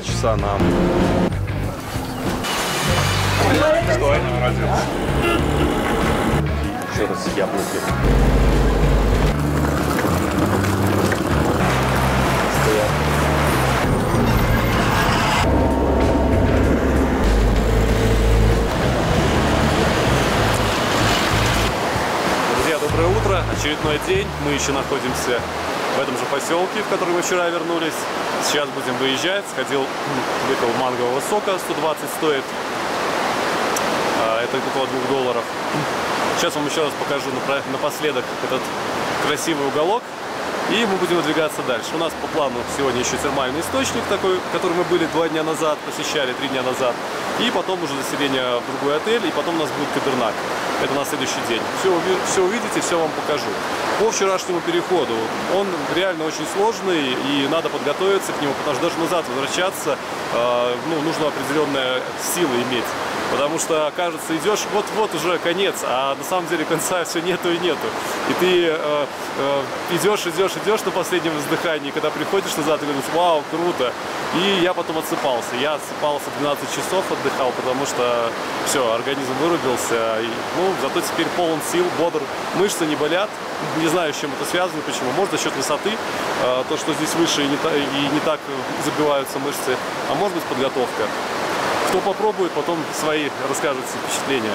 часа нам. Стой, родился. Еще раз яблоки. Стоят. Друзья, доброе утро. Очередной день. Мы еще находимся в этом же поселке, в который мы вчера вернулись. Сейчас будем выезжать. Сходил, выпил мангового сока, 120 стоит. Это около $2. Сейчас вам еще раз покажу напоследок этот красивый уголок. И мы будем выдвигаться дальше. У нас по плану сегодня еще термальный источник такой, который мы были 2 дня назад, посещали 3 дня назад. И потом уже заселение в другой отель, и потом у нас будет Кабернак. Это на следующий день. Все увидите, все вам покажу. По вчерашнему переходу. Он реально очень сложный, и надо подготовиться к нему, потому что даже назад возвращаться нужно определенная сила иметь. Потому что, кажется, идешь, вот уже конец, а на самом деле конца все нету и нету. И ты идешь на последнем издыхании, когда приходишь назад и говоришь: вау, круто. И я потом отсыпался. Я отсыпался 12 часов, отдыхал, потому что все, организм вырубился. И, зато теперь полон сил, бодр. Мышцы не болят. Не знаю, с чем это связано, почему. Может, за счет высоты, то, что здесь выше и не так забиваются мышцы. А может быть, подготовка. Кто попробует, потом свои расскажет впечатления.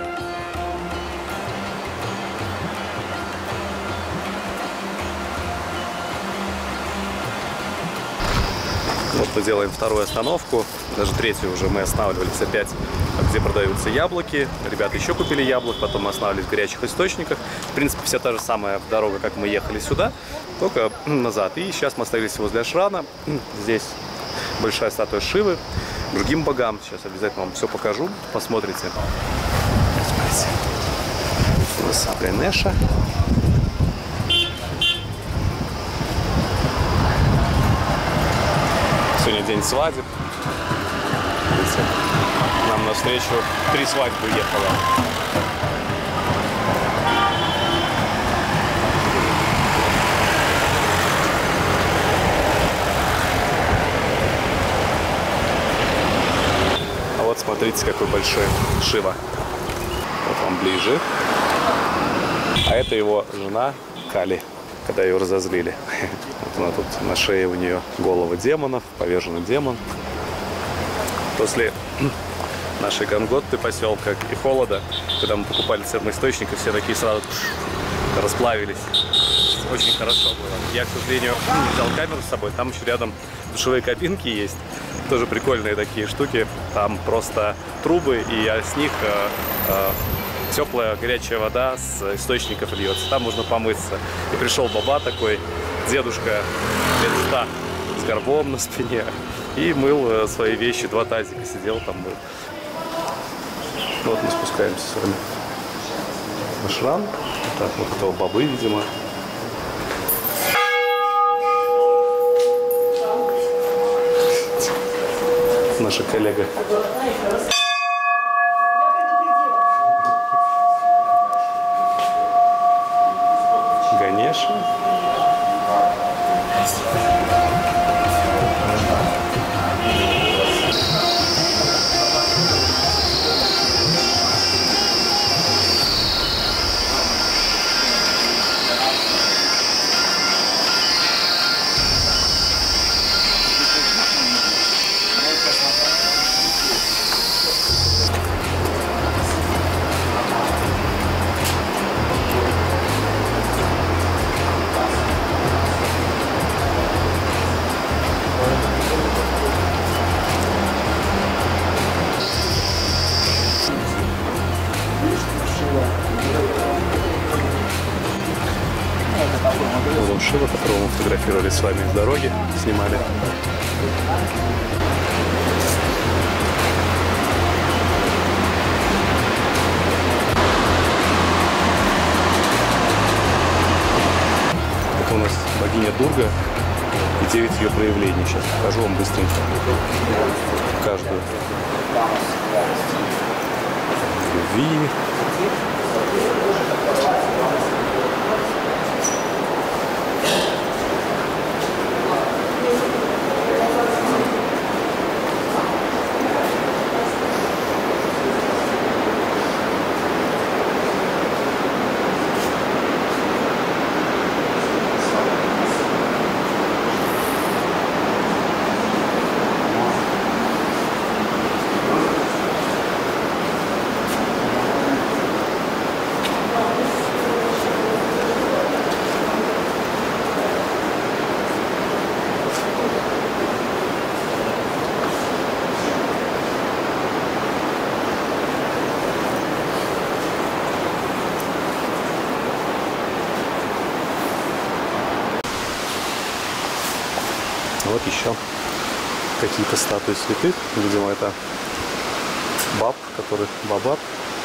Вот мы делаем вторую остановку, даже третью уже. Мы останавливались опять, где продаются яблоки. Ребята еще купили яблок, потом мы останавливались в горячих источниках. В принципе, вся та же самая дорога, как мы ехали сюда, только назад. И сейчас мы остановились возле Ашрана. Здесь большая статуя Шивы. Другим богам. Сейчас обязательно вам все покажу. Посмотрите. Смотрите. У нас Ганеша. Сегодня день свадеб. Видите, нам навстречу 3 свадьбы ехало. Смотрите, какой большой Шива. Вот вам ближе. А это его жена Кали, когда ее разозлили. Вот она тут на шее, у нее голова демонов, поверженный демон. После нашей Ганготты, поселка и холода, когда мы покупали термоисточники, все такие сразу расплавились. Очень хорошо было. Я, к сожалению, не взял камеру с собой. Там еще рядом душевые кабинки есть. Тоже прикольные такие штуки. Там просто трубы, и с них теплая горячая вода с источников льется. Там можно помыться. И пришел баба такой, дедушка лет 100, с горбом на спине, и мыл свои вещи. 2 тазика сидел там, мыл. Вот мы спускаемся с вами в Ашран. Так, вот этого бабы, видимо. Наша коллега. Ганеша. Шива, которого мы фотографировали с вами в дороге, снимали. Это у нас богиня Дурга и 9 ее проявлений. Сейчас покажу вам быстренько каждую. Любви. Вот еще какие-то статуи святых. Видимо, это баб, который бабаб.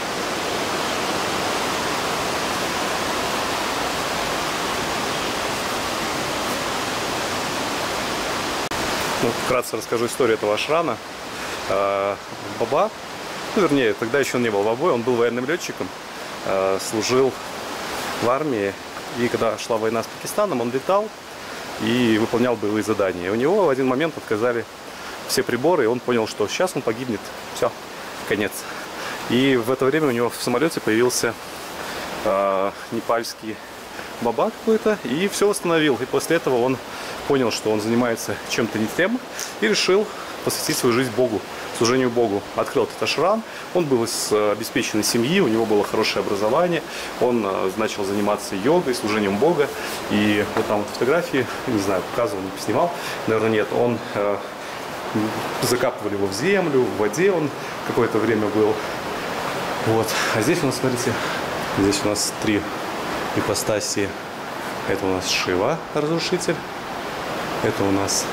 Ну, вкратце расскажу историю этого ашрана. Баба, ну, вернее, тогда еще он не был бабой, он был военным летчиком, служил в армии. И когда шла война с Пакистаном, он летал и выполнял боевые задания. И у него в один момент отказали все приборы, и он понял, что сейчас он погибнет. Все, конец. И в это время у него в самолете появился непальский баба какой-то, и все восстановил. И после этого он понял, что он занимается чем-то не тем, и решил посвятить свою жизнь Богу, служению Богу. Открыл этот ашрам, он был из обеспеченной семьи, у него было хорошее образование, он начал заниматься йогой, служением Бога. И вот там вот фотографии, не знаю, показывал, не снимал, наверное, нет, он закапывали его в землю, в воде он какое-то время был. Вот. А здесь у нас, смотрите, здесь у нас 3 ипостаси. Это у нас Шива, разрушитель. Это у нас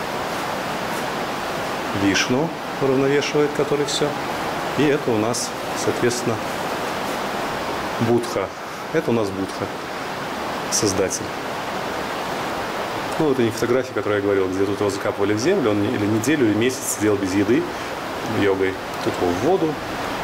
Вишну, уравновешивает, который все. И это у нас, соответственно, Будха. Это у нас Будха, создатель. Ну, это не фотография, которую я говорил, где тут его закапывали в землю. Он или неделю, или месяц сидел без еды йогой. Тут его в воду.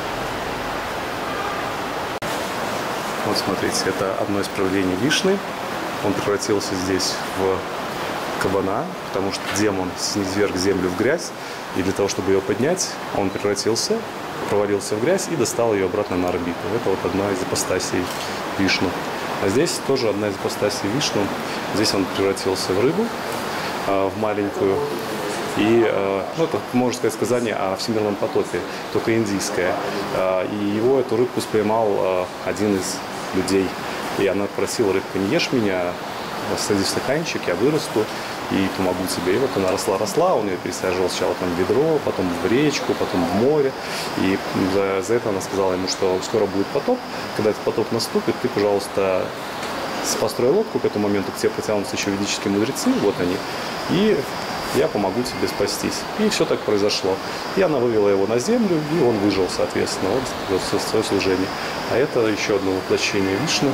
Вот смотрите, это одно из проявлений Вишны. Он превратился здесь в кабана, потому что демон низвергг землю в грязь. И для того, чтобы ее поднять, он превратился, провалился в грязь и достал ее обратно на орбиту. Это вот одна из ипостасей Вишну. А здесь тоже одна из ипостасей Вишну. Здесь он превратился в рыбу, в маленькую. И, ну, это, можно сказать, сказание о всемирном потопе, только индийское. И его, эту рыбку, споймал один из людей. И она просила: рыбка, не ешь меня, садись в стаканчик, я вырасту и помогу тебе. И вот она росла, он ее пересаживал сначала там в ведро, потом в речку, потом в море. И за это она сказала ему, что скоро будет потоп. Когда этот потоп наступит, ты, пожалуйста, построй лодку, к этому моменту к тебе протянутся еще ведические мудрецы, вот они, и я помогу тебе спастись. И все так произошло. И она вывела его на землю, и он выжил, соответственно, вот свое служение. А это еще одно воплощение Вишну.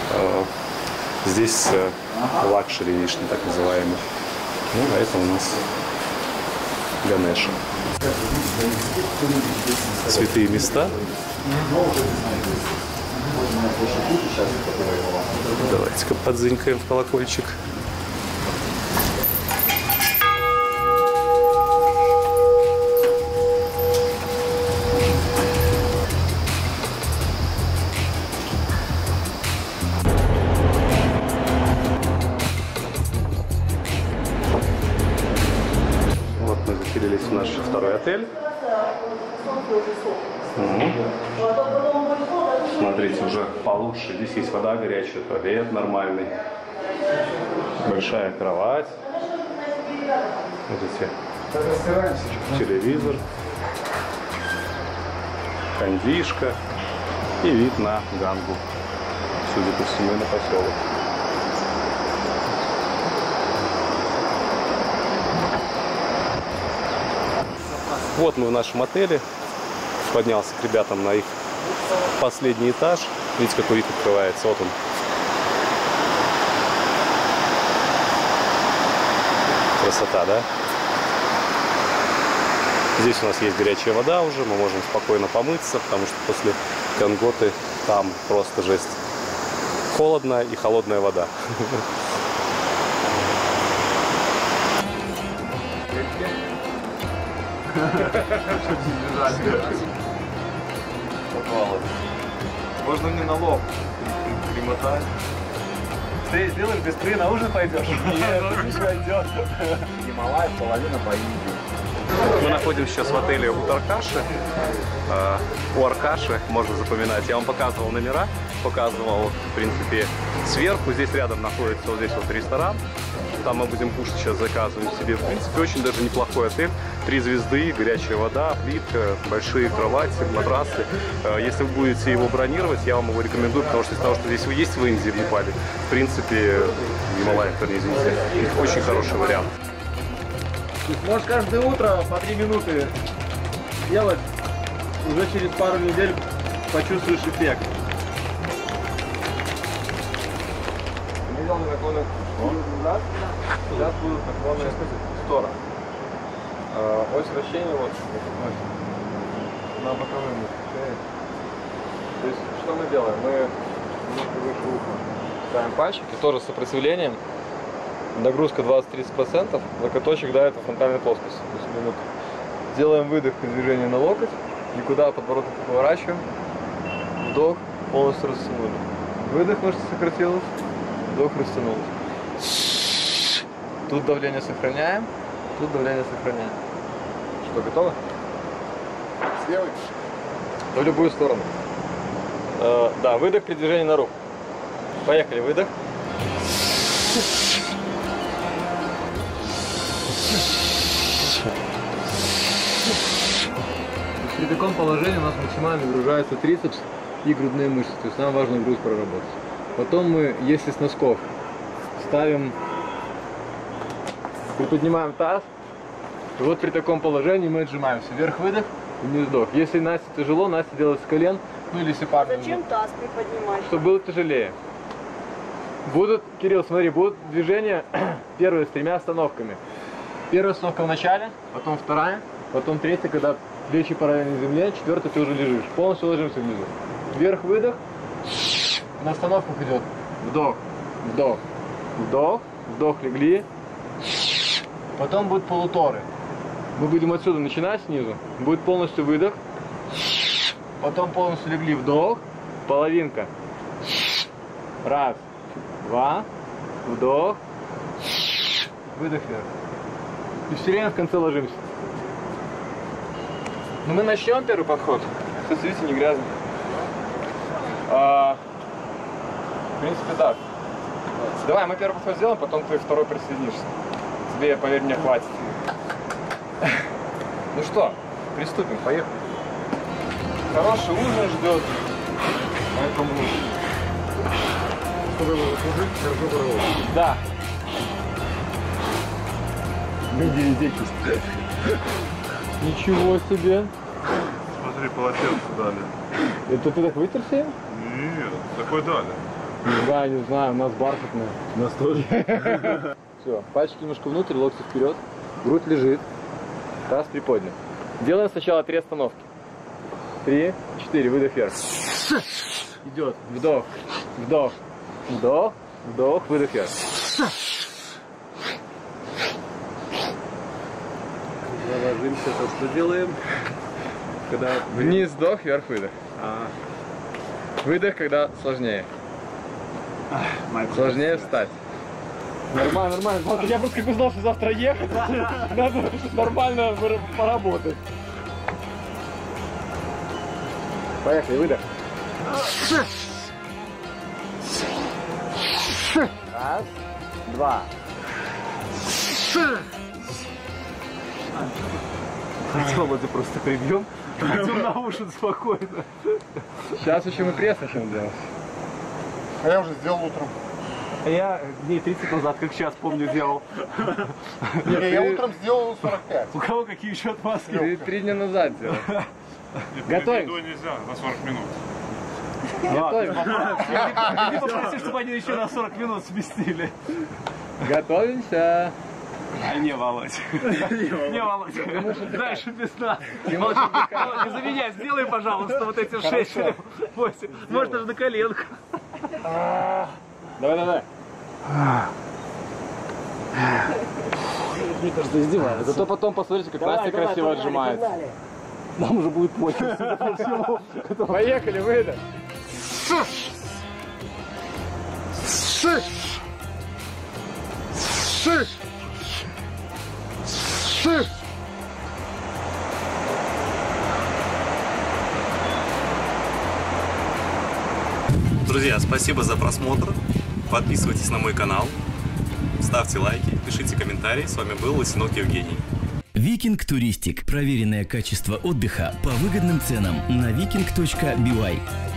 Здесь лакшери Вишну, так называемый. Ну, а это у нас Ганеша. Святые места. Давайте-ка подзынькаем в колокольчик. В наш второй отель. Смотрите, уже получше. Здесь есть вода горячая, туалет нормальный. Большая кровать. Смотрите. Телевизор. Кондишка. И вид на Гангу. Судя по всему, на поселок. Вот мы в нашем отеле. Поднялся к ребятам на их последний этаж. Видите, какой вид открывается. Вот он. Красота, да? Здесь у нас есть горячая вода уже. Мы можем спокойно помыться, потому что после Ганготы там просто жесть. Холодная и холодная вода. Можно мне на лоб примотать. Ты сделаешь быстрее, на ужин пойдешь? Нет, не пойдет. Гималай, половина по Индии. Мы находимся сейчас в отеле у Аркаши. У Аркаши можно запоминать. Я вам показывал номера, показывал, в принципе, сверху. Здесь рядом находится вот здесь вот ресторан. Там мы будем кушать, сейчас заказываем себе. В принципе, очень даже неплохой отель. 3 звезды, горячая вода, плитка, большие кровати, матрасы. Если вы будете его бронировать, я вам его рекомендую, потому что из того, что здесь вы есть в Индии, в Непале, в принципе, в Гималаях, извините, очень хороший вариант. То есть можешь каждое утро по 3 минуты делать, уже через пару недель почувствуешь эффект. Мы делаем наклоны назад, сейчас будут наклоны в сторону. Ось вращения вот на боковые мышцы. То есть что мы делаем? Мы немножко выше уха ставим пальчики, тоже с сопротивлением. Нагрузка 20-30%, локоточек давит во фронтальной плоскости. То есть мы делаем выдох и движение на локоть, никуда подбородок не поворачиваем. Вдох, полностью растянули. Выдох, мышца сократилась, вдох, растянулась. Тут давление сохраняем, тут давление сохраняем. Что, готово? С левой? В любую сторону. Да, выдох при движении на руку. Поехали, выдох. При таком положении у нас максимально нагружается трицепс и грудные мышцы, то есть нам важно груз проработать. Потом мы, если с носков, ставим, приподнимаем таз, и вот при таком положении мы отжимаемся. Вверх-выдох, вниз-вдох. Если Насте тяжело, Настя делает с колен, ну или сепарно. Зачем таз приподнимать? Чтобы было тяжелее. Будут, Кирилл, смотри, будут движения первые с 3 остановками. Первая остановка в начале, потом вторая, потом третья, когда плечи параллельно земле, четвертая ты уже лежишь. Полностью ложимся внизу. Вверх-выдох. На остановках идет вдох, вдох, вдох, вдох, легли. Потом будут полуторы. Мы будем отсюда начинать снизу. Будет полностью выдох. Потом полностью легли, вдох, половинка. Раз, два, вдох, выдох вверх. И все время в конце ложимся. Ну, мы начнем первый подход. Кстати, видите, не грязно. В принципе, да. Давай, мы первый подход сделаем, потом ты второй присоединишься. Тебе, поверь мне, хватит. Ну что, приступим, поехали. Хороший ужин ждет. Поэтому... Чтобы его заслужить, держу голову. Да. Ничего себе. Смотри, полотенце дали. Это ты так вытерся им? Нет, такой дали. Не знаю, не знаю, у нас бархатная. У нас тоже. Все, пальчики немножко внутрь, локти вперед. Грудь лежит. Таз приподнят. Делаем сначала 3 остановки. 3, 4, выдох вверх. Идет. Вдох, вдох, вдох, вдох, выдох вверх. Ложимся, то что делаем? Когда Вниз вдох, вверх выдох. Выдох, когда сложнее. Сложнее встать. Нормально, нормально. Я просто как узнал, что завтра ехать, надо нормально поработать. Поехали, выдох. Раз, два. Хотел бы ты просто прибьем, пойдем на ужин спокойно. Сейчас еще мы пресс начнем делать. А я уже сделал утром. Я дней 30 назад, как сейчас помню, делал. Не, я утром сделал 45. У кого какие еще отмазки? 3 дня назад делал. Готовим. Нельзя, на 40 минут. Готовим. Ты попроси, чтобы они еще на 40 минут сместили. Готовимся. Не, Володь. Не, Володь. Дальше без нас. Володь, за меня сделай, пожалуйста, вот эти 6, 8. Может, даже на коленку. Давай, давай. Мне кажется, издеваются. Зато потом посмотрите, как Настя красиво отжимается. Нам уже будет пофиг. Поехали, выдох. Друзья, спасибо за просмотр. Подписывайтесь на мой канал, ставьте лайки, пишите комментарии. С вами был Лысенок Евгений. Викинг Туристик. Проверенное качество отдыха по выгодным ценам на viking.by.